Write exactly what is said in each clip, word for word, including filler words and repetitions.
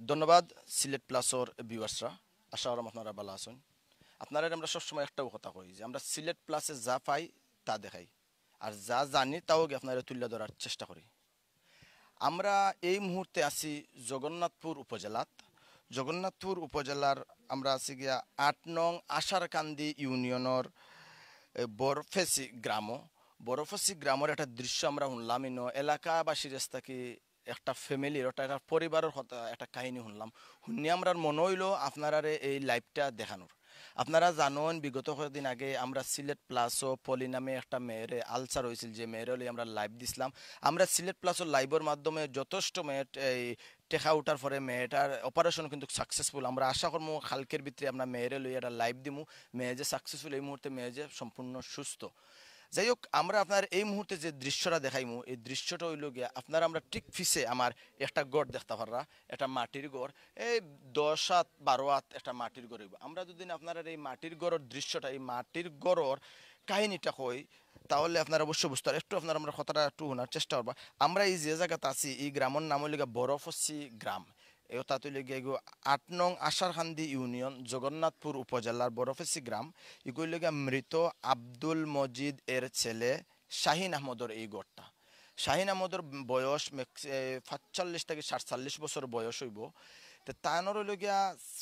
ধন্যবাদ সিলেট প্লাসর ভিউয়ার্সরা, আশা করি আপনারা ভালো আছেন। আপনারা আমরা সবসময় একটাও কথা কই যে আমরা সিলেট প্লাসে যা পাই তা দেখাই, আর যা জানি তাও আপনারা তুলে ধরার চেষ্টা করি। আমরা এই মুহূর্তে আছি জগন্নাথপুর উপজেলাত। জগন্নাথপুর উপজেলার আমরা আছি গিয়া আট নং আশারকান্দি ইউনিয়নের বরফেসি গ্রাম। বরফেসি গ্রামের একটা দৃশ্য আমরা শুনলাম, ইনো এলাকাবাসীর থাকি একটা ফ্যামিলির ওটা একটা পরিবারের কথা একটা কাহিনী শুনলাম। শুনি আমরা মনে হইল আপনারা এই লাইভটা দেখানোর। আপনারা জানেন বিগত কয়েকদিন আগে আমরা সিলেট প্লাসও পলি নামে একটা মেয়েরে আলসার হয়েছিল, যে মেয়েরে আমরা লাইভ দিছিলাম। আমরা সিলেট প্লাসও লাইভের মাধ্যমে যথেষ্ট মেয়ে এই টেকা উঠার পরে মেয়েটার অপারেশন কিন্তু সাকসেসফুল। আমরা আশা করবো কালকের ভিতরে আমরা মেয়েরে লই একটা লাইভ দিমু। মেয়ে যে সাকসেসফুল, এই মুহূর্তে মেয়ে যে সম্পূর্ণ সুস্থ। যাই হোক, আমরা আপনার এই মুহূর্তে যে দৃশ্যটা দেখাইমু, এই দৃশ্যটা হইল গিয়া আপনারা আমরা ঠিক ফিসে আমার একটা গড় দেখতে পাররা, একটা মাটির গড়, এই দশ হাত বারো হাত একটা মাটির গড় হইব। আমরা যদি আপনারা এই মাটির গড়ের দৃশ্যটা, এই মাটির গড়ের কাহিনীটা কই, তাহলে আপনারা অবশ্যই বুঝতে পারেন। একটু আপনারা আমরা কথাটা একটু শোনার চেষ্টা করবা। আমরা এই যে জায়গাতে আছি, এই গ্রামের নাম হইল গিয়া বরফসি গ্রাম। এটা তুলে গিয়ে আট নং আশারকান্দি ইউনিয়ন জগন্নাথপুর উপজেলার বরফেসি গ্রাম। এগুলি লেগে মৃত আব্দুল মজিদ এর ছেলে শাহিন আহমদর এই গড়টা। শাহিন আহমদর বয়স পাঁচচল্লিশ থেকে সাতচল্লিশ বছর বয়স হইব। তো তানোর লগিয়া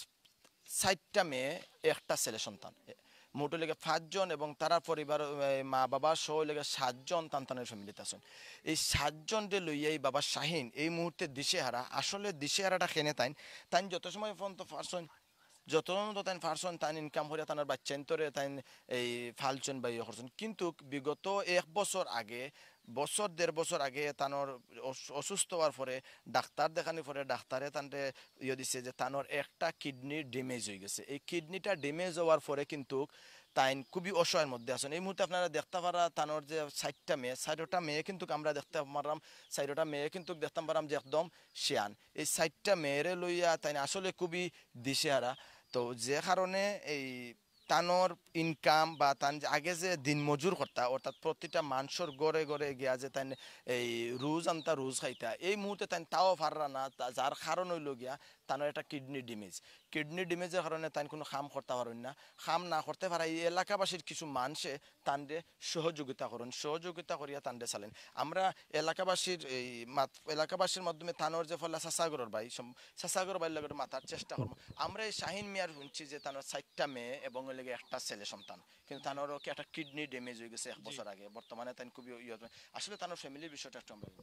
ষাটটা মেয়ে, একটা ছেলে সন্তান, মোট লেগে পাঁচজন, এবং তারা পরিবার মা বাবা সহ লেগে সাতজন তান্তানের ফ্যামিলিতে আছেন। এই সাতজনকে লইয়া এই বাবা শাহিন এই মুহূর্তে দিশেহারা। আসলে দিশেহারাটা কেনে তাইন তাইন যত সময় পর্যন্ত পারছেন, যত তাইন পারছেন তাইন ইনকাম করে তার বাচ্চা তরে তাইন এই ফালছেন বা ইয়ে করছেন। কিন্তু বিগত এক বছর আগে, বছর দেড় বছর আগে তানোর অসুস্থ হওয়ার পরে ডাক্তার দেখানোর পরে ডাক্তারে তানতে ইয়ে দিছে যে তানোর একটা কিডনি ড্যামেজ হয়ে গেছে। এই কিডনিটা ড্যামেজ হওয়ার পরে কিন্তু তাইন খুবই অসহায়ের মধ্যে আছেন। এই মুহূর্তে আপনারা দেখতে পারা তানোর যে ষাটটা মেয়ে, ষাটটা মেয়ে কিন্তু আমরা দেখতে পারলাম, ষাটটা মেয়ে কিন্তু দেখতে পারলাম যে একদম শিয়ান। এই ষাটটা মেয়েরে লইয়া তাই আসলে খুবই দিশেহারা। তো যে কারণে এই তানোর ইনকাম বা তান আগে যে দিন মজুর করতা, অর্থাৎ প্রতিটা মানুষের গড়ে গড়ে গিয়া যে তাই এই রোজ আনতা রোজ খাইতা, এই মুহূর্তে তাই তাও পাররা না। যার কারণ হইল গিয়া তানোর একটা কিডনি ড্যামেজ। কিডনি ড্যামেজের কারণে তাই কোনো কাম করতে পারেন না। কাম না করতে পারা এই এলাকাবাসীর কিছু মানুষে তানরে সহযোগিতা করেন, সহযোগিতা করিয়া তানরে চালেন। আমরা এলাকাবাসীর এই এলাকাবাসীর মাধ্যমে তানোর যে ফলে চাষাগরের ভাই চাষাগর ভাইয়ের লগে মাথার চেষ্টা করবো। আমরা এই শাহিন মিয়ার শুনছি যে তানোর চারটা মেয়ে এবং লেগে একটা ছেলে সন্তান, কিন্তু তানোরও কি একটা কিডনি ড্যামেজ হয়ে গেছে এক বছর আগে। বর্তমানে তাই খুবই আসলে তানোর ফ্যামিলির বিষয়টা একটু আমরা।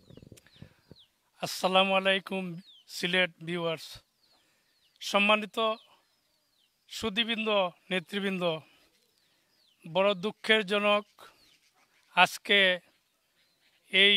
আসসালামু আলাইকুম সিলেট ভিউয়ার্স, সম্মানিত সুধীবৃন্দ, নেতৃবৃন্দ, বড় দুঃখের জনক আজকে এই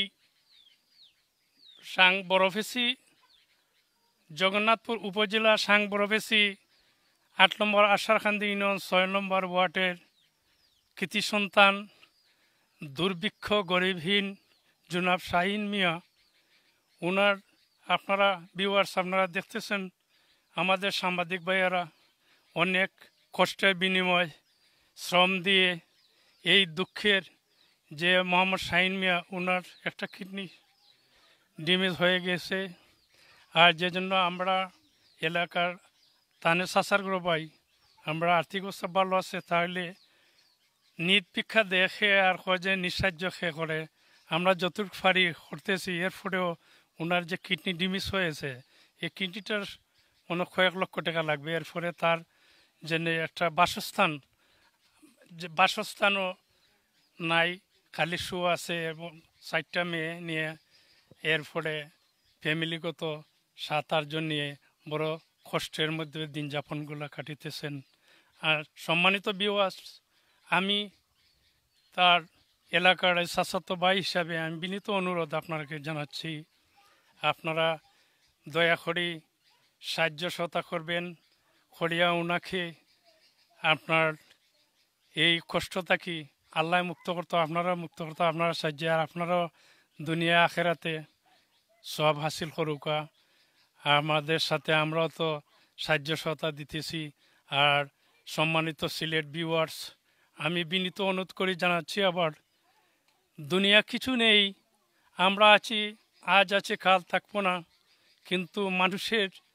সাং বরফেসি জগন্নাথপুর উপজেলা সাং বরফেসি আট নম্বর আশারকান্দি ইউনিয়ন ছয় নম্বর ওয়ার্ডের কৃতি সন্তান দুর্ভিক্ষ গরিবহীন জনাব শাহিন মিয়া, ওনার আপনারা ভিউয়ার্স আপনারা দেখতেছেন, আমাদের সাংবাদিক ভাইয়েরা অনেক কষ্টের বিনিময় শ্রম দিয়ে এই দুঃখের যে মোহাম্মদ শাহিন মিয়া, ওনার একটা কিডনি ড্যামেজ হয়ে গেছে। আর যে জন্য আমরা এলাকার তানে চাষার গ্রো পাই, আমরা আর্থিক অবস্থা ভালো আছে, তাহলে নিট পরীক্ষা দেখে আর কয় যে নিঃসাহায্য খেয়ে করে আমরা যতটুকু পারি করতেছি। এর ফলেও ওনার যে কিডনি ড্যামেজ হয়েছে, এই কিডনিটার মনে কয়েক লক্ষ টাকা লাগবে। এর ফলে তার জন্য একটা বাসস্থান, যে বাসস্থানও নাই, খালি শু আছে এবং চারটা মেয়ে নিয়ে এর ফলে ফ্যামিলিগত সাত আটজন নিয়ে বড় কষ্টের মধ্যে দিন যাপনগুলো কাটিতেছেন। আর সম্মানিত ভিউয়ার্স, আমি তার এলাকার চাচাতো ভাই হিসাবে আমি বিনীত অনুরোধ আপনাকে জানাচ্ছি, আপনারা দয়া করে সাহায্য সহায়তা করবেন, করিয়া ওনাকে আপনার এই কষ্টটা কি আল্লাহ মুক্ত করতো, আপনারা মুক্ত করতো, আপনারা সাহায্যে আর আপনারাও দুনিয়া আখেরাতে সব হাসিল করুকা। আমাদের সাথে আমরাও তো সাহায্য সহায়তা দিতেছি। আর সম্মানিত সিলেট ভিউয়ার্স, আমি বিনীত অনুরোধ করে জানাচ্ছি, আবার দুনিয়া কিছু নেই, আমরা আছি, আজ আছে কাল থাকবো না, কিন্তু মানুষের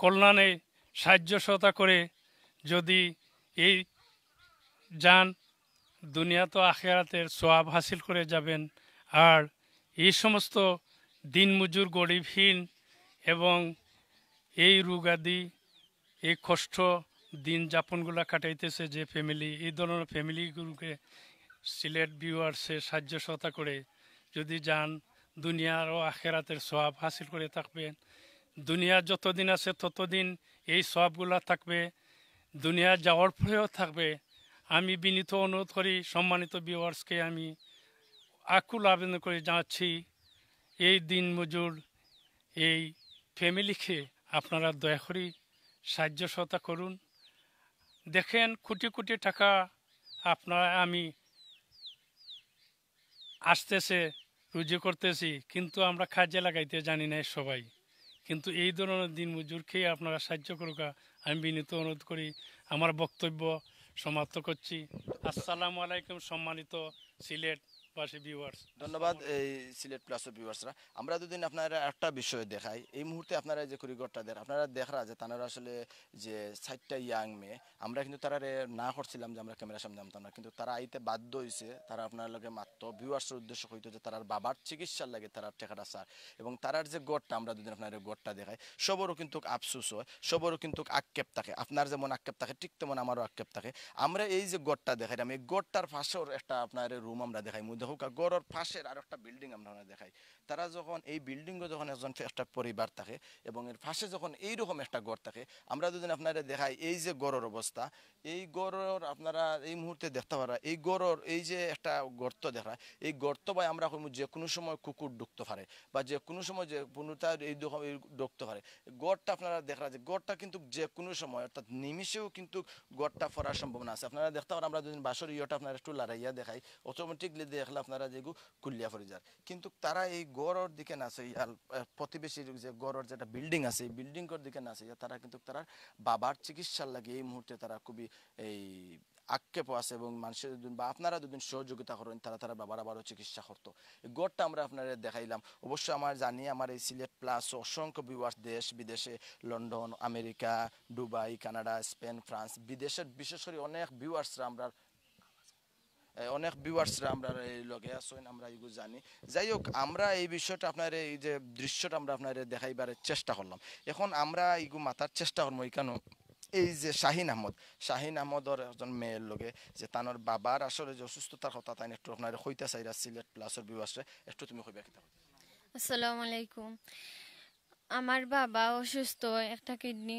কল্যাণে সাহায্য সহযোগিতা করে যদি এই যান দুনিয়া তো আখিরাতের সওয়াব হাসিল করে যাবেন। আর এই সমস্ত দিনমজুর গরিবহীন এবং এই রোগাদি এই কষ্ট দিন যাপনগুলো কাটাইতেছে যে ফ্যামিলি, এই ধরনের ফ্যামিলিগুলোকে সিলেট ভিউয়ার্সে সাহায্য সহযোগিতা করে যদি যান দুনিয়ার ও আখেরাতের সওয়াব হাসিল করে থাকবেন। দুনিয়া যতদিন আছে ততদিন এই সওয়াবগুলো থাকবে, দুনিয়া যাওয়ার পরেও থাকবে। আমি বিনীত অনুরোধ করি সম্মানিত ভিউয়ার্সকে আমি আকুল আবেদন করে জানাচ্ছি এই দিন মজুর এই ফ্যামিলিকে আপনারা দয়া করে সাহায্য সহযোগিতা করুন। দেখেন কোটি কোটি টাকা আপনারা আমি আসতেছে রুজি করতেছি, কিন্তু আমরা কাজে লাগাইতে জানি না সবাই। কিন্তু এই ধরনের দিন মজুরকে আপনারা সাহায্য করুকা আমি বিনীত অনুরোধ করি। আমার বক্তব্য সমাপ্ত করছি। আসসালামু আলাইকুম সম্মানিত সিলেটবাসী ভিউয়ার্স। ধন্যবাদ এই সিলেট প্লাসের ভিউয়ার্সরা। আমরা দুদিন আপনারা একটা বিষয় দেখাই, এই মুহূর্তে আপনারা যে কুড়িগড়টা দেখ আপনারা দেখরা যে তারা আসলে যে সাইটটা ইয়াং মেয়ে, আমরা কিন্তু তারা না করছিলাম যে আমরা ক্যামেরার সামনে নামতাম না, কিন্তু তারা আইতে বাধ্য হয়েছে। তারা আপনার লগে মাত্র ভিউয়ার্সের উদ্দেশ্য হইতো যে তার বাবার চিকিৎসার লাগে তারা টেকাটা স্যার, এবং তারার যে গড়টা আমরা দুদিন আপনার গড়টা দেখাই, সবরও কিন্তু আফসুস হয়, সবরও কিন্তু আক্ষেপ থাকে। আপনার যেমন আক্ষেপ থাকে ঠিক তেমন আমারও আক্ষেপ থাকে। আমরা এই যে গড়টা দেখাই, আমি এই গড়টার পাশের একটা আপনার রুম আমরা দেখাই, দেখো গড়ের পাশের আর একটা বিল্ডিং আমরা দেখাই। তারা যখন এই বিল্ডিংয়ে যখন একজন একটা পরিবার থাকে এবং এর পাশে যখন এইরকম একটা গড় থাকে, আমরা দুদিন আপনারা দেখাই এই যে গড়ের অবস্থা, এই গড়ের আপনারা এই মুহূর্তে দেখতে পারা, এই গড়ের এই যে একটা গর্ত দেখা, এই গর্ত ভাই আমরা যে কোনো সময় কুকুর ঢুকতে পারে বা যে কোনো সময় যে পুনতার এই ঢুকতে পারে। গড়টা আপনারা দেখা যে গড়টা কিন্তু যে কোনো সময় অর্থাৎ নিমিষেও কিন্তু গড়টা ফরার সম্ভাবনা আছে। আপনারা দেখতে পারেন আমরা দুদিন বাসর ইয়েটা আপনারা একটু লড়াইয়া দেখাই, অটোমেটিকলি দেখলে আপনারা যেগুলো কুলিয়া পড়ে যায়। কিন্তু তারা এই গড়ের দিকে না আছে, প্রতিবেশীর যে গড়ের যেটা বিল্ডিং আছে এই বিল্ডিংয়ের দিকে না আছে, তারা কিন্তু তারা বাবার চিকিৎসার লাগে এই মুহূর্তে তারা খুবই এই আক্ষেপ আছে এবং মানুষের বা আপনারা দুদিন সহযোগিতা করেন তারা তারা বাবার আবারও চিকিৎসা করতো। এই গড়টা আমরা আপনারা দেখাইলাম। অবশ্যই আমার জানি আমার এই সিলেট প্লাস অসংখ্য ভিউয়ার্স দেশ বিদেশে, London, America, Dubai, Canada, Spain, France, বিদেশের বিশেষ করে অনেক ভিউয়ার্সরা আমরা অনেক ভিউয়ার্সরা আমরা এই লগে আসেন, আমরা এগুলো জানি। যাই হোক, আমরা এই বিষয়টা আপনার এই যে দৃশ্যটা আমরা আপনার দেখাইবার চেষ্টা করলাম। এখন আমরা এইগুলো মাথার চেষ্টা করবো এখানে এই যে শাহিন আহমদ, শাহিন আহমদর একজন মেয়ের লগে যে তানোর বাবার আসলে যে অসুস্থতার কথা তাই একটু আপনার হইতে চাইরা সিলেট প্লাসের ভিউয়ার্সরা একটু তুমি কইবা কি? আসসালামু আলাইকুম। আমার বাবা অসুস্থ, একটা কিডনি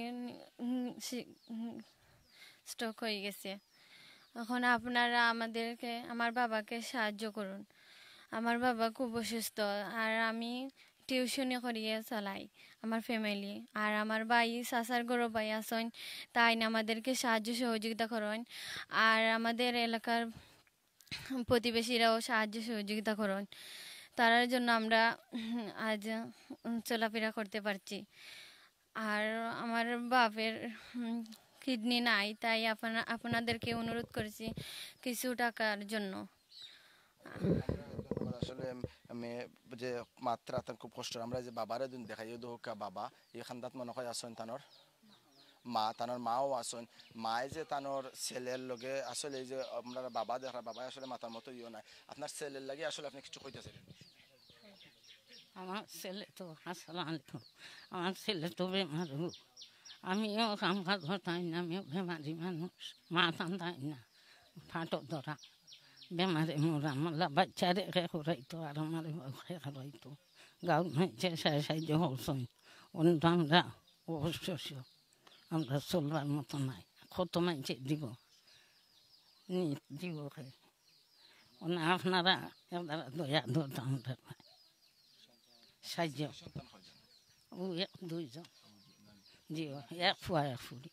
স্ট্রোক হয়ে গেছে। এখন আপনারা আমাদেরকে আমার বাবাকে সাহায্য করুন। আমার বাবা খুব অসুস্থ আর আমি টিউশনি করিয়ে চালাই আমার ফ্যামিলি। আর আমার ভাই চাচার গরু ভাই আসেন, তাই না আমাদেরকে সাহায্য সহযোগিতা করেন। আর আমাদের এলাকার প্রতিবেশীরাও সাহায্য সহযোগিতা করেন। তার জন্য আমরা আজ চলাফেরা করতে পারছি। আর আমার বাপের কিডনি নাই, তাই আপনারা আপনাদেরকে অনুরোধ করেছি কিছু টাকার জন্য। আসলে আমি যে মাত্রা তার খুব কষ্ট, আমরা যে বাবারে দিন দেখাই দোকা বাবা এই খান্দাত মনে হয় আসেন তানোর মা, তানোর মাও আসেন। মায় যে তানোর ছেলের লগে আসলে এই যে আপনারা বাবা দেখা বাবা আসলে মাতার মতো ইয়ে নাই, আপনার ছেলের লাগে আসলে আপনি কিছু কইতেছিলেন? আমার ছেলে তো আসসালামু আলাইকুম, আমার ছেলে তো বেমারু, আমিও কাম কাজ হতাই না, আমিও বেমারি মানুষ, মা টান্দাই না, ফাটো ধরা বেমারে মোরা মাল্লা বাচ্চা রেখে করাইতো আর আমার হারাইতো গাঁও হয়েছে সাহায্য হচ্ছেন। অন্য আমরা অবশ্য আমরা চলবার মতো নাই, কত মাইছে দিব নি দিব না আপনারা দয়া ধরতাম সাহায্য। ও এক দুইজন জি এক ফুয়া এক ফুরি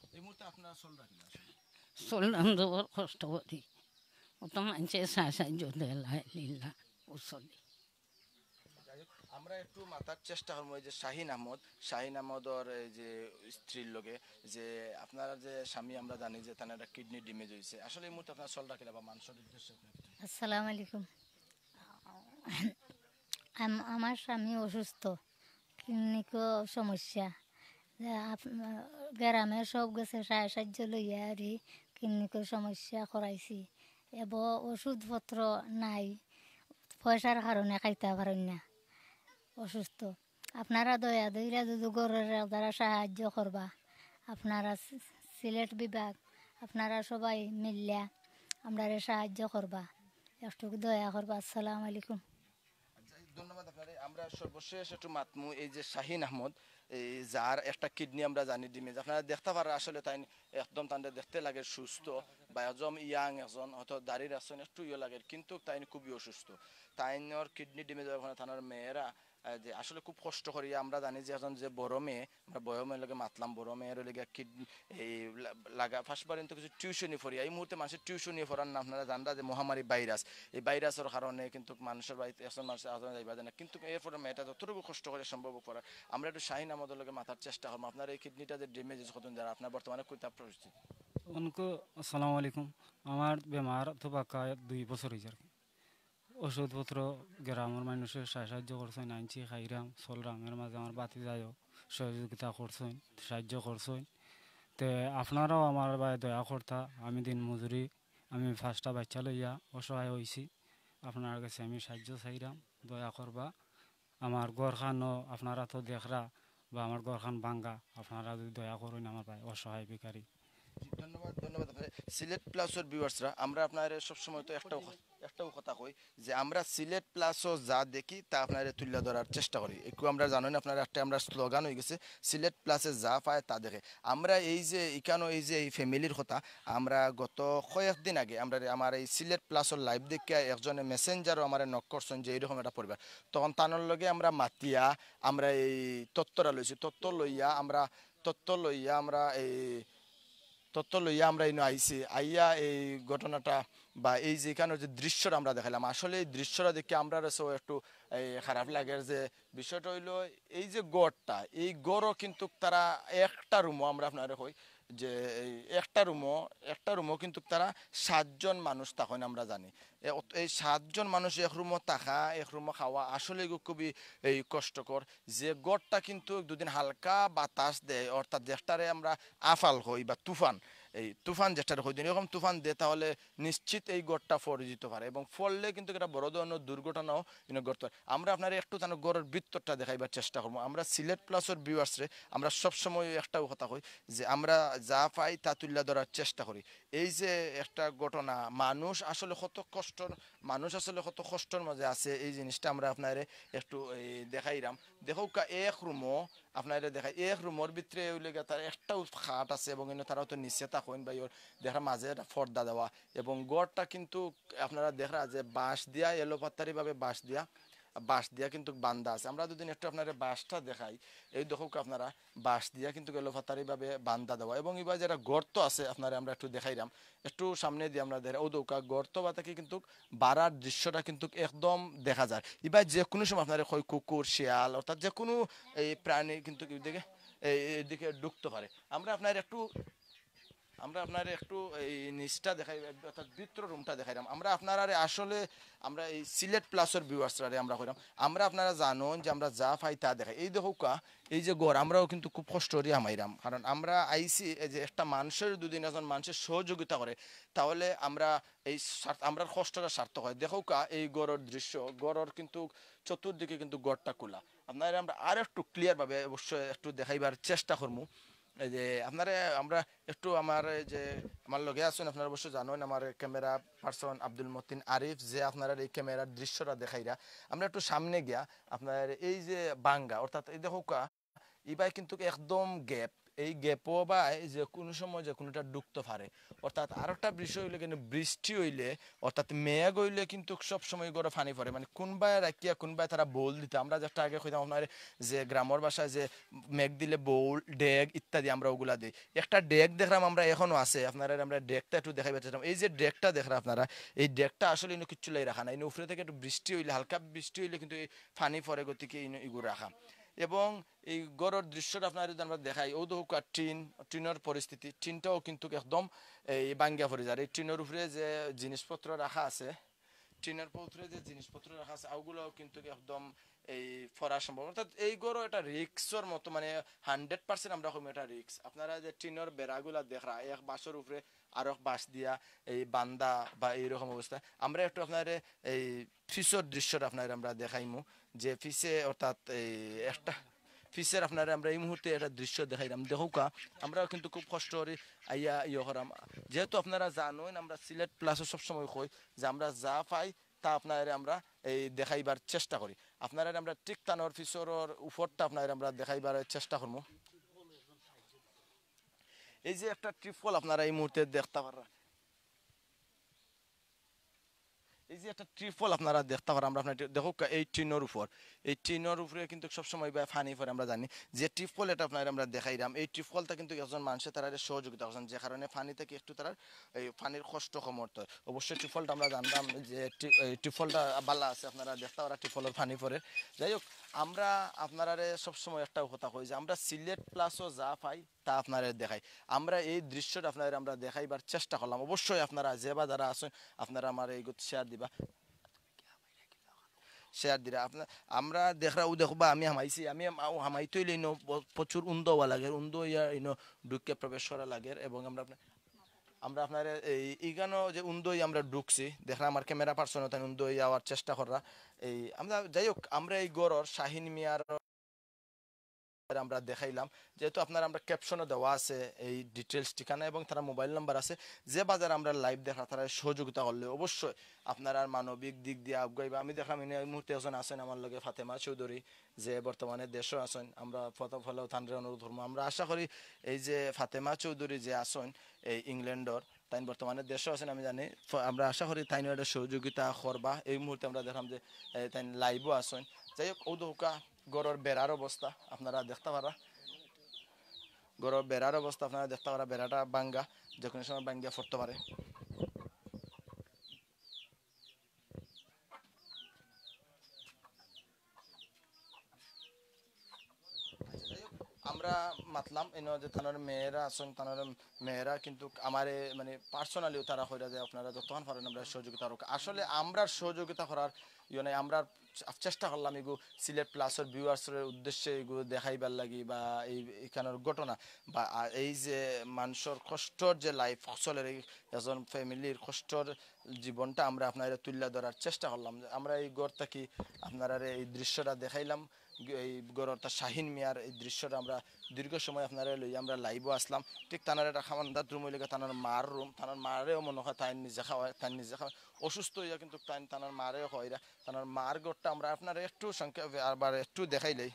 চললাম দেওয়ার কষ্ট করি, ও তো মানছে সাহায্য দেয় লীলা ও চলি। আমরা একটু মাথার চেষ্টা করবো এই যে শাহিন আহমদ, শাহিন আহমদর এই যে স্ত্রীর লোকে যে আপনার যে স্বামী আমরা জানি যে তার একটা কিডনি ড্যামেজ হয়েছে, আসলে এই মুহূর্তে আপনার চল রাখিলা বা মানুষের উদ্দেশ্যে। আসসালামু আলাইকুম। আমার স্বামী অসুস্থ, কিডনিকও সমস্যা, যে গ্রামের সব গেছে সাহায্য লইয়া আর ক্লিনিকের সমস্যা করাইছি এবং ওষুধপত্র নাই, পয়সার কারণে খাইতে পারেন না, অসুস্থ। আপনারা দয়া দইরা যদি গরের দ্বারা সাহায্য করবা, আপনারা সিলেট বিভাগ আপনারা সবাই মিললা আমরা সাহায্য করবা, একটু দয়া করবা। আসসালামু আলাইকুম। ধন্যবাদ আপনারে। আমরা সর্বশেষ একটু মাতমু এই যে শাহিন আহমদ, এই যার একটা কিডনি আমরা জানি ডিমেজ, আপনারা দেখতে পারেন আসলে তাই একদম তাদের দেখতে লাগে সুস্থ বা একদম ইয়াং, একজন হয়তো দাঁড়িয়ে আছেন একটু ইয়ে লাগে, কিন্তু তাই খুবই অসুস্থ। তাইনর কিডনি ডিমেজ ওখানে থানার মেয়েরা যে আসলে খুব কষ্ট করি। আমরা জানি যে এখন যে বড় মেয়ে, আমরা বড় মেয়ের লগে মাতলাম, বড় মেয়ের লেগে কিডনি এই লাগা ফার্স্ট বার কিন্তু কিছু টিউশনি পড়ি। এই মুহূর্তে মানুষের টিউশনি পড়ার না, আপনারা জানরা যে মহামারী ভাইরাস, এই ভাইরাসের কারণে কিন্তু মানুষের বাড়িতে একজন মানুষের আজন যাইবা যায় না, কিন্তু এরপরে মেয়েটা যতটুকু কষ্ট করে সম্ভব করার আমরা একটু শাহিন আমাদের লগে মাথার চেষ্টা করবো। আপনার এই কিডনিটা যে ড্যামেজ হতেন যারা আপনার বর্তমানে কইতে পরিস্থিতি। উনকো আসসালামু আলাইকুম। আমার বেমার তো পাকা দুই বছর হয়েছে আর কি। ওষুধপত্র গ্রামের মানুষের সাহায্য করছেন, আনছি খাইরাম চলরাম, এর মাঝে আমার বাতি যায়ও সহযোগিতা করছেন, সাহায্য করছেন। তে আপনারাও আমার ভাই দয়া করতা, আমি দিন মজুরি, আমি ফার্স্টটা বাচ্চা লইয়া অসহায় হয়েছি, আপনার কাছে আমি সাহায্য চাইরাম, দয়া করবা। আমার গড়খানও আপনারা তো দেখরা বা আমার গড়খান ভাঙ্গা, আপনারা যদি দয়া করুন আমার ভাই অসহায় ভিখারি। ধন্যবাদ ধন্যবাদ আপনার সিলেট প্লাসের ভিউয়ার্সরা। আমরা আপনার সবসময় তো একটাও একটাও কথা কই যে আমরা সিলেট প্লাসও যা দেখি তা আপনার তুলে ধরার চেষ্টা করি। একটু আমরা জানেন আপনার একটা আমরা স্লোগান হয়ে গেছে সিলেট প্লাসে যা পায় তা দেখে। আমরা এই যে ইকানো এই যে এই ফ্যামিলির কথা, আমরা গত কয়েকদিন আগে আমরা আমার এই সিলেট প্লাসের লাইভ দেখে একজনে মেসেঞ্জারও আমার নক করছেন যে এইরকম একটা পরিবার, তখন তানোর লগে আমরা মাতিয়া আমরা এই তত্ত্বরা লইছি, তত্ত্ব লইয়া আমরা তত্ত্ব লইয়া আমরা এই তত্ত্ব লইয়া আমরা এই আইসি আইয়া এই ঘটনাটা বা এই যে এখানে যে দৃশ্যটা আমরা দেখালাম, আসলে এই দৃশ্যটা দেখে আমরা একটু এই খারাপ লাগে। যে বিষয়টা হইলো এই যে গড়টা, এই গড়ও কিন্তু তারা একটা রুমও আমরা আপনারা কই যে এই একটা রুমও একটা রুমও কিন্তু তারা সাতজন মানুষ তখন আমরা জানি। এই সাতজন মানুষ এক রুমও থাকা, এক রুমও খাওয়া আসলে খুবই এই কষ্টকর। যে গড়টা কিন্তু দুদিন হালকা বাতাস দেয়, অর্থাৎ যেটারে আমরা আফাল হই বা তুফান, এই তুফান যেটার হই দিন এরকম তুফান দেয়, তাহলে নিশ্চিত এই গড়টা ফরে যেতে পারে এবং ফললে কিন্তু এটা বড় ধরনের দুর্ঘটনাও কিন্তু ঘটতে পারে। আমরা আপনার একটু তার গড়ের বৃত্তটা দেখাইবার চেষ্টা করবো। আমরা সিলেট প্লাসের ভিউয়ার্সরে আমরা সবসময় একটাও কথা কই যে আমরা যা পাই তা তুলে ধরার চেষ্টা করি। এই যে একটা ঘটনা, মানুষ আসলে কত কষ্ট, মানুষ আসলে কত কষ্টের মাঝে আছে, এই জিনিসটা আমরা আপনার একটু দেখাইলাম। দেখো এক রুমও আপনার দেখাই, এক রুমের ভিতরে ওইলে তার একটাও খাট আছে এবং তারাও তো নিচে থাকেন বা ওর দেখা মাঝে একটা পর্দা দেওয়া এবং গড়টা কিন্তু আপনারা দেখা যে বাঁশ দিয়া এলোপাতারি ভাবে বাঁশ দিয়া বাঁশ দিয়া কিন্তু বান্ধা আছে। আমরা দুদিন একটু আপনার বাঁশটা দেখাই, এই দেখো আপনারা বাঁশ দিয়া কিন্তু এলোপাতারি ভাবে বান্ধা দেওয়া এবং এবার যারা গর্ত আছে আপনারা আমরা একটু দেখাইলাম, একটু সামনে দিয়ে আমরা দেখা ও দৌকা গর্ত বা থেকে কিন্তু বাড়ার দৃশ্যটা কিন্তু একদম দেখা যায়। এবার যে কোনো সময় আপনারা হয় কুকুর শিয়াল অর্থাৎ যে কোনো এই প্রাণী কিন্তু এদিকে এইদিকে ঢুকতে পারে। আমরা আপনার একটু আমরা আপনার একটু এই নিচটা দেখাই অর্থাৎ ভিতর রুমটা দেখাইলাম। আমরা আপনারা আসলে আমরা এই সিলেট প্লাসের ভিউয়ার্সরা আমরা কইলাম, আমরা আপনারা জানুন যে আমরা যা পাই তা দেখাই। এই দেখো কা এই যে গড় আমরাও কিন্তু খুব কষ্ট করি আমাইরাম, কারণ আমরা আইসি যে একটা মানুষের দুদিন একজন মানুষের সহযোগিতা করে তাহলে আমরা এই আমরা কষ্টটা সার্থক হয়। দেখো কা এই গড়ের দৃশ্য, গড়ের কিন্তু চতুর্দিকে কিন্তু গড়টা খোলা। আপনারা আমরা আর একটু ক্লিয়ার ভাবে অবশ্যই একটু দেখাইবার চেষ্টা করবো। এই যে আপনারা আমরা একটু আমার যে আমার লগে আছেন আপনারা অবশ্যই জানেন আমার ক্যামেরা পার্সন আব্দুল মতিন আরিফ, যে আপনারা এই ক্যামেরার দৃশ্যটা দেখাইরা আমরা একটু সামনে গিয়া আপনার এই যে বাঙ্গা অর্থাৎ এই দেখো কা ইবাই কিন্তু একদম গ্যাপ, এই গ্যাপও বা যে কোনো সময় যে কোনোটা ডুবতে পারে। অর্থাৎ আর একটা বিষয় হইলে কিন্তু বৃষ্টি হইলে অর্থাৎ মেঘ হইলে কিন্তু সব সময় করে পানি পড়ে, মানে কোনবাই রাখিয়া কোনবাই তারা বোল দিতে। আমরা যেটা আগে কইতাম আপনার যে গ্রামের ভাষায় যে মেঘ দিলে বোল ডেগ ইত্যাদি আমরা ওগুলা দিই। একটা ডেক দেখলাম আমরা এখনো আছে, আপনারা আমরা ডেকটা একটু দেখাই পাচ্ছিলাম। এই যে ডেকটা দেখলাম আপনারা, এই ডেকটা আসলে ইনো কিচ্ছু লাই রাখা না, ইনো উপরে থেকে একটু বৃষ্টি হইলে হালকা বৃষ্টি হইলে কিন্তু এই পানি পরে গতিকে ইনো এগুলো রাখা। এবং এই গড়ের দৃশ্যটা আপনারা যদি আমরা দেখাই ও দেখো টিন টিনের পরিস্থিতি, টিনটাও কিন্তু একদম এই বাঙ্গিয়া পড়ে যায়। এই টিনের উপরে যে জিনিসপত্র রাখা আছে, টিনের উপরে যে জিনিসপত্র রাখা আছে ওগুলোও কিন্তু একদম এই ফরা সম্ভব, অর্থাৎ এই গরো এটা রিক্সর মতো, মানে হান্ড্রেড পার্সেন্ট আমরা কমি এটা রিক্স। আপনারা যে টিনের বেড়াগুলা দেখা এক বাঁশের উপরে আরো বাঁশ দিয়া এই বান্দা বা এইরকম অবস্থা, আমরা একটু আপনার এই ফিসের দৃশ্যটা আপনার আমরা দেখাইমু, যে ফিসে অর্থাৎ এই একটা ফিসের আপনারা আমরা এই মুহূর্তে একটা দৃশ্য দেখাইলাম। দেখুকা আমরা কিন্তু খুব কষ্ট করে আইয়া ইয়ে করাম, যেহেতু আপনারা জানেন আমরা সিলেট প্লাসও সবসময় কই যে আমরা যা পাই তা আপনার আমরা এই দেখাইবার চেষ্টা করি। আপনারা আমরা ঠিক তানোর ফিসরের উপরটা আপনার আমরা দেখাইবার চেষ্টা করবো। এই যে একটা ট্রিপল আপনারা এই মুহূর্তে দেখতে পারা, এই যে একটা ট্রিপল আপনারা দেখতে পারেন, আমরা আপনার দেখো এই টিনের উপর, এই টিনের উপরে কিন্তু সবসময় ফানি পরে আমরা জানি যে ট্রিপল এটা আপনার আমরা দেখাইলাম। এই ট্রিপলটা কিন্তু একজন মানুষের তারা সহযোগিতা করছেন, যে কারণে ফানি থেকে একটু তারা এই ফানির কষ্ট কমত হয়। অবশ্যই ট্রিপলটা আমরা জানতাম যে ট্রিপলটা বালা আছে, আপনারা দেখতে পারা ট্রিপলের ফানি পরে। যাই হোক, আমরা আপনারা সবসময় একটা কথা কই যে আমরা সিলেট প্লাসও যা পাই তা আপনারা দেখাই, আমরা এই দৃশ্যটা আপনারা আমরা দেখাইবার চেষ্টা করলাম। অবশ্যই আপনারা যে বা যারা আছেন আপনারা আমার এই শেয়ার দিবা, শেয়ার দিরা আপনার আমরা দেখরা ও দেখবা আমি হামাইছি, আমি হামাইতে হইলে ইনো প্রচুর উন্দ হওয়া লাগে, উন্দ ইয়া ইনো ঢুকে প্রবেশ করা লাগে। এবং আমরা আপনার আমরা আপনার এই ইগানো যে উন্দই আমরা ঢুকছি, দেখলাম আমার ক্যামেরা পার্সন তাই উন্দই যাওয়ার চেষ্টা করা। এই আমরা যাই হোক, আমরা এই গড়র শাহিন মিয়ার আমরা দেখাইলাম, যেহেতু আপনার আমরা ক্যাপশনে দেওয়া আছে এই ডিটেলস ঠিকানা এবং তারা মোবাইল নাম্বার আছে, যে বাজার আমরা লাইভ দেখা তারা সহযোগিতা করলে অবশ্যই আপনারা মানবিক দিক দিয়ে আগাইবা। আমি দেখলাম এই মুহূর্তে একজন আছেন আমার লগে ফাতেমা চৌধুরী, যে বর্তমানে দেশও আছেন, আমরা ফটো ফলো থানরে অনুরোধ করবো। আমরা আশা করি এই যে ফাতেমা চৌধুরী যে আছেন এই ইংল্যান্ডর, তাই বর্তমানে দেশও আছেন আমি জানি, আমরা আশা করি তাই একটা সহযোগিতা করবা। এই মুহূর্তে আমরা দেখলাম যে তাই লাইভও আছেন। যাই হোক, ঔদৌকা গড়ের বেড়ার অবস্থা আপনারা দেখতে পারা, গড়ের বেড়ার অবস্থা আপনারা দেখতে পারা, বেড়াটা বাঙ্গা, যে কোনো সময় বাঙ্গিয়া পড়তে পারে। আমরা মাতলাম এনে যে তানোর মেয়েরা আছেন, তানোর মেয়েরা কিন্তু আমার মানে পার্সোনালিও তারা হয়ে যায় আপনারা যতক্ষণ পারেন আমরা সহযোগিতা করব। আসলে আমরা সহযোগিতা করার ইয়ে নাই, আমরা চেষ্টা করলাম এগু সিলেট প্লাসের ভিউয়ার্সের উদ্দেশ্যে এগুলো দেখাইবার লাগি, বা এই এখানের ঘটনা বা এই যে মানুষের কষ্টর যে লাইফ আসলে একজন ফ্যামিলির কষ্টর জীবনটা আমরা আপনারা তুলে ধরার চেষ্টা করলাম। আমরা এই গড় থাকি আপনারা এই দৃশ্যটা দেখাইলাম, এই গড়টা শাহিন মিয়ার এই দৃশ্যটা আমরা দীর্ঘ সময় আপনারা লই আমরা লাইভও আসলাম। ঠিক তানার একটা খামান্দার রুম হইলে তানার মার রুম, তানার মারেও মনে হয় তাই নিজে খাওয়া, তাই নিজে খাওয়া অসুস্থ হইয়া কিন্তু তাই তানার মারেও হইরা, তানার মার গড়টা আমরা আপনারা একটু সংখ্যা আবার একটু দেখাইলেই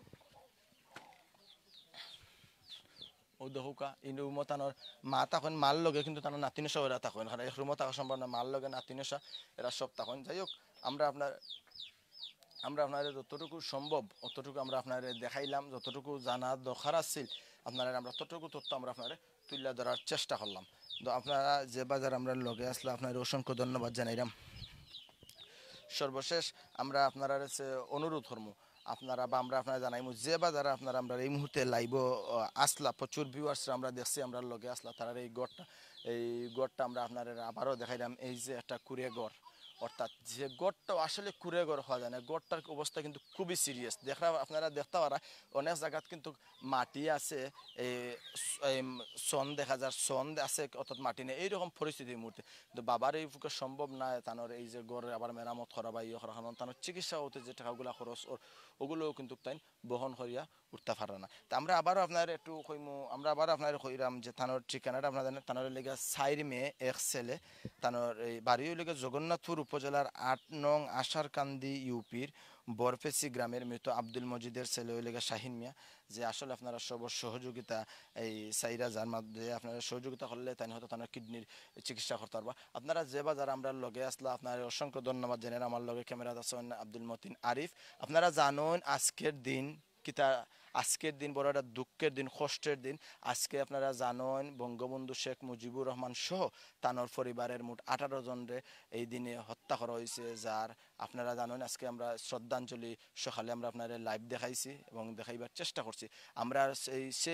ও দহুকা এই রুমও তানোর মা তখন মার লগে কিন্তু তানোর নাতিনসা ওরা তখন, কারণ এক রুমও থাকা সম্ভব না, মার লগে নাতিনসা এরা সব তখন। যাই হোক, আমরা আপনার আমরা আপনাদের যতটুকু সম্ভব অতটুকু আমরা আপনাদের দেখাইলাম, যতটুকু জানার দরকার আছিল আপনারা আমরা ততটুকু তথ্য আমরা আপনাদের তুলে ধরার চেষ্টা করলাম। তো আপনারা যে বাজার আমরা লগে আসলে আপনাদের অসংখ্য ধন্যবাদ জানাইলাম। সর্বশেষ আমরা আপনারা অনুরোধ করবো আপনারা বা আমরা আপনারা জানাইমু যে বাজারে আপনারা আমরা এই মুহূর্তে লাইভ আসলা, প্রচুর ভিউয়ার্স আমরা দেখছি আমরা লগে আসলা, তারা এই গড়টা এই গড়টা আমরা আপনারা আবারও দেখাইলাম। এই যে একটা কুড়ে গড়, অর্থাৎ যে গড়টা আসলে কুড়ে গড় হওয়া যায় না, গড়টার অবস্থা কিন্তু খুবই সিরিয়াস। দেখা আপনারা দেখতে পারা অনেক জায়গাত কিন্তু মাটি আছে, এই সন দেখা যায়, সন আছে অর্থাৎ মাটি নেই, এইরকম পরিস্থিতির মুহূর্তে কিন্তু বাবার এই পক্ষে সম্ভব না তানোর এই যে গড়ে আবার মেরামত করা বা ইয়ে করা, কারণ তানোর চিকিৎসা হতে যে টাকাগুলো খরচ ওর ওগুলোও কিন্তু তাই বহন করিয়া উঠতে পারে না। তা আমরা আবারও আপনার একটু কইমু, আমরা আবারও আপনার কইরাম যে তানোর ঠিকানাটা আপনার জানেন, তানোর লেগে সাইর মেয়ে এক ছেলে, তানোর এই বাড়ি লেগে জগন্নাথপুর উপজেলার আট নং আশারকান্দি ইউপির বরফেসি গ্রামের মৃত আব্দুল মজিদের ছেলে ওই লেগে শাহিন মিয়া, যে আসলে আপনারা সব সহযোগিতা এই সাইরা যার মাধ্যমে আপনারা সহযোগিতা করলে তাই হয়তো তার কিডনির চিকিৎসা করতে পারবা। আপনারা যে বা যারা আমরা লগে আসলে আপনার অসংখ্য ধন্যবাদ জানেন। আমার লগে ক্যামেরা আছেন আব্দুল মতিন আরিফ। আপনারা জানেন আজকের দিন কিতা, আজকের দিন বড় একটা দুঃখের দিন, কষ্টের দিন। আজকে আপনারা জানেন বঙ্গবন্ধু শেখ মুজিবুর রহমান সহ তানোর পরিবারের মোট আঠারো জনরে এই দিনে হত্যা করা হয়েছে, যার আপনারা জানেন আজকে আমরা শ্রদ্ধাঞ্জলি সকালে আমরা আপনাদের লাইভ দেখাইছি এবং দেখাইবার চেষ্টা করছি। আমরা সেই সেই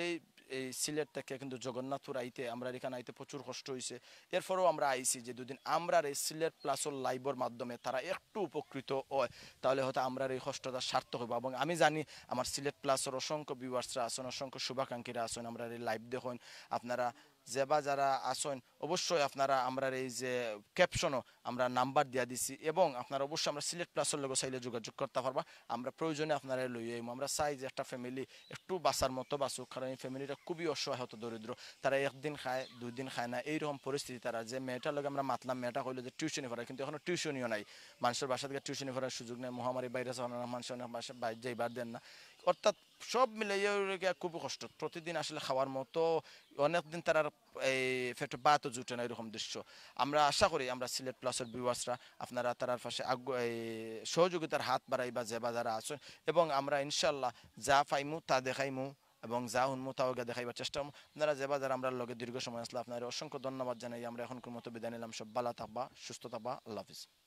এই সিলেট থেকে কিন্তু জগন্নাথপুর আইতে আমরা এখানে আইতে প্রচুর কষ্ট হয়েছে, এরপরেও আমরা আইছি যে দুদিন আমরা এই সিলেট প্লাসর লাইভের মাধ্যমে তারা একটু উপকৃত হয়, তাহলে হয়তো আমরা এই কষ্টটা সার্থক হইব। এবং আমি জানি আমার সিলেট প্লাসের অসংখ্য ভিউয়ার্সরা আছেন, অসংখ্য শুভাকাঙ্ক্ষীরা আছেন, আমরা এই লাইভ দেখুন। আপনারা যেবা যারা আছেন অবশ্যই আপনারা আমরা এই যে ক্যাপশনও আমরা নাম্বার দিয়া দিছি, এবং আপনারা অবশ্যই আমরা সিলেট প্লাসের লোক চাইলে যোগাযোগ করতে পারবা। আমরা প্রয়োজনে আপনারা লই আইমু। আমরা চাই যে একটা ফ্যামিলি একটু বাঁচার মতো বাঁচুক, কারণ এই ফ্যামিলিটা খুবই অসহায়, হতো দরিদ্র, তারা একদিন খায় দুই দিন খায় না, এইরকম পরিস্থিতি। তারা যে মেয়েটার লগে আমরা মাতলাম, মেয়েটা কইলো যে টিউশনি পড়ায়, কিন্তু এখনো টিউশনিও নাই, মানুষের বাসা থেকে টিউশনি পড়ার সুযোগ নেই, মহামারী বাইরে মানুষের বাসা বাইরে যাইবার দেন না, অর্থাৎ সব মিলে খুব কষ্ট। প্রতিদিন আসলে খাওয়ার মতো অনেকদিন তারা এই পেটে ভাতও জুটে না, এরকম দৃশ্য। আমরা আশা করি আমরা সিলেট প্লাসের ভিউয়ার্সরা আপনারা তার পাশে সহযোগিতার হাত বাড়াইবা যে বা যারা আছেন, এবং আমরা ইনশাল্লাহ যা পাইমু তা দেখাইমু এবং যা হুনমু তাও দেখাইবার চেষ্টা করবো। আপনারা যে বা যারা আমরা লগে দীর্ঘ সময় আসলে আপনার অসংখ্য ধন্যবাদ জানাই। আমরা এখন মতো বিদায় নিলাম। সব ভালো থাকবা, সুস্থ থাকবা, আল্লাহ হাফিজ।